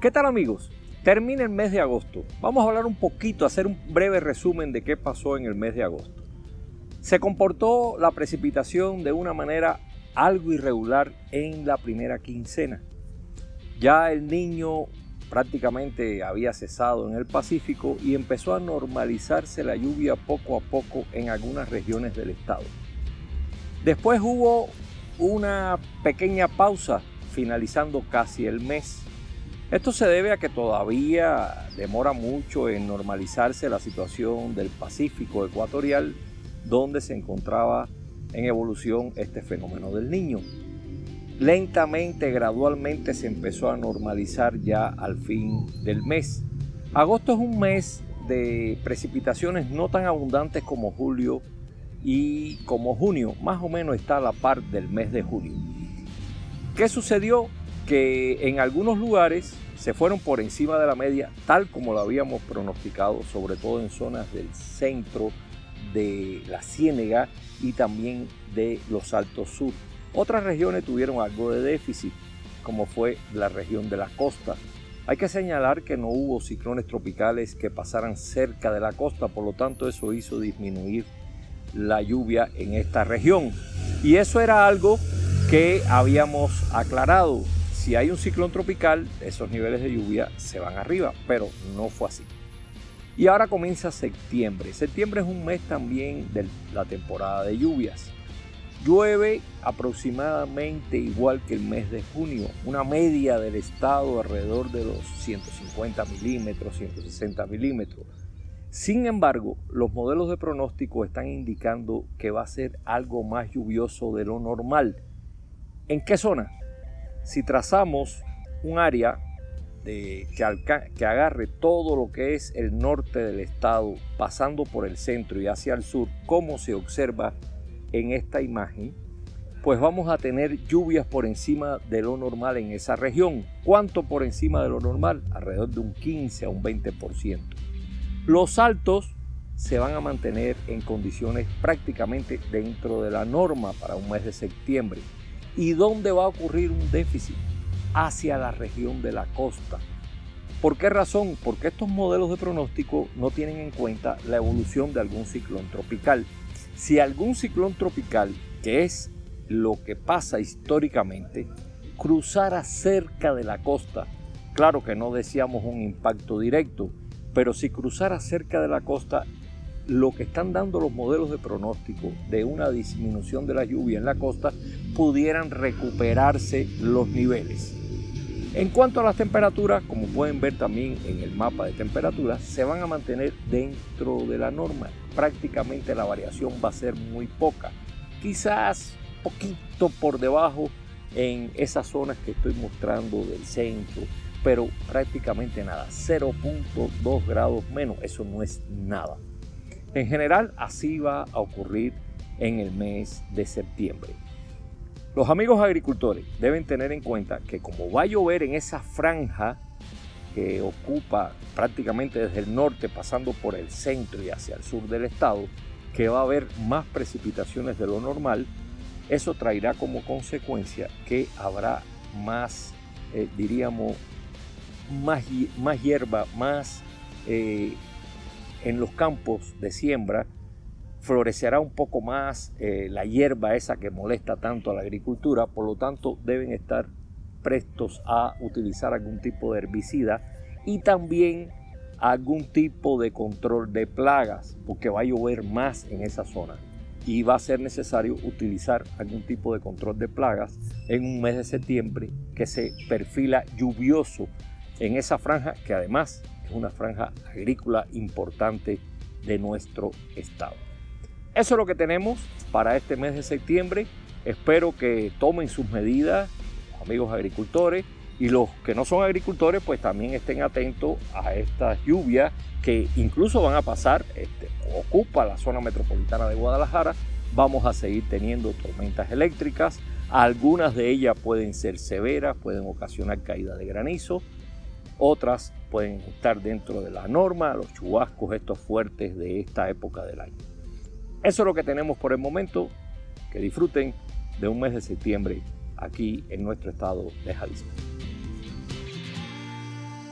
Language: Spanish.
¿Qué tal, amigos? Termina el mes de agosto. Vamos a hablar un poquito, hacer un breve resumen de qué pasó en el mes de agosto. Se comportó la precipitación de una manera algo irregular en la primera quincena. Ya el Niño prácticamente había cesado en el Pacífico y empezó a normalizarse la lluvia poco a poco en algunas regiones del estado. Después hubo una pequeña pausa finalizando casi el mes. Esto se debe a que todavía demora mucho en normalizarse la situación del Pacífico ecuatorial, donde se encontraba en evolución este fenómeno del Niño. Lentamente, gradualmente se empezó a normalizar ya al fin del mes. Agosto es un mes de precipitaciones no tan abundantes como julio y como junio, más o menos está a la par del mes de julio. ¿Qué sucedió? Que en algunos lugares se fueron por encima de la media, tal como lo habíamos pronosticado, sobre todo en zonas del centro, de la Ciénega y también de los Altos Sur. Otras regiones tuvieron algo de déficit, como fue la región de la costa. Hay que señalar que no hubo ciclones tropicales que pasaran cerca de la costa, por lo tanto eso hizo disminuir la lluvia en esta región. Y eso era algo que habíamos aclarado. Si hay un ciclón tropical, esos niveles de lluvia se van arriba, pero no fue así. Y ahora comienza septiembre. Septiembre es un mes también de la temporada de lluvias. Llueve aproximadamente igual que el mes de junio, una media del estado alrededor de los 150 milímetros, 160 milímetros. Sin embargo, los modelos de pronóstico están indicando que va a ser algo más lluvioso de lo normal. ¿En qué zona? Si trazamos un área que agarre todo lo que es el norte del estado, pasando por el centro y hacia el sur, como se observa en esta imagen, pues vamos a tener lluvias por encima de lo normal en esa región. ¿Cuánto por encima de lo normal? Alrededor de un 15 a un 20%. Los altos se van a mantener en condiciones prácticamente dentro de la norma para un mes de septiembre. ¿Y dónde va a ocurrir un déficit? Hacia la región de la costa. ¿Por qué razón? Porque estos modelos de pronóstico no tienen en cuenta la evolución de algún ciclón tropical. Si algún ciclón tropical, que es lo que pasa históricamente, cruzara cerca de la costa, claro que no deseamos un impacto directo, pero si cruzara cerca de la costa, lo que están dando los modelos de pronóstico de una disminución de la lluvia en la costa, pudieran recuperarse los niveles. En cuanto a las temperaturas, como pueden ver también en el mapa de temperaturas, se van a mantener dentro de la norma. Prácticamente la variación va a ser muy poca, quizás poquito por debajo en esas zonas que estoy mostrando del centro, pero prácticamente nada, 0.2 grados menos, eso no es nada. En general, así va a ocurrir en el mes de septiembre. Los amigos agricultores deben tener en cuenta que como va a llover en esa franja que ocupa prácticamente desde el norte pasando por el centro y hacia el sur del estado, que va a haber más precipitaciones de lo normal, eso traerá como consecuencia que habrá más, más hierba, más en los campos de siembra, florecerá un poco más la hierba esa que molesta tanto a la agricultura, por lo tanto deben estar prestos a utilizar algún tipo de herbicida y también algún tipo de control de plagas, porque va a llover más en esa zona y va a ser necesario utilizar algún tipo de control de plagas en un mes de septiembre que se perfila lluvioso en esa franja, que además es una franja agrícola importante de nuestro estado. Eso es lo que tenemos para este mes de septiembre. Espero que tomen sus medidas, amigos agricultores, y los que no son agricultores pues también estén atentos a estas lluvias que incluso van a pasar, ocupa la zona metropolitana de Guadalajara. Vamos a seguir teniendo tormentas eléctricas, algunas de ellas pueden ser severas, pueden ocasionar caída de granizo, otras pueden estar dentro de la norma, los chubascos estos fuertes de esta época del año. Eso es lo que tenemos por el momento. Que disfruten de un mes de septiembre aquí en nuestro estado de Jalisco.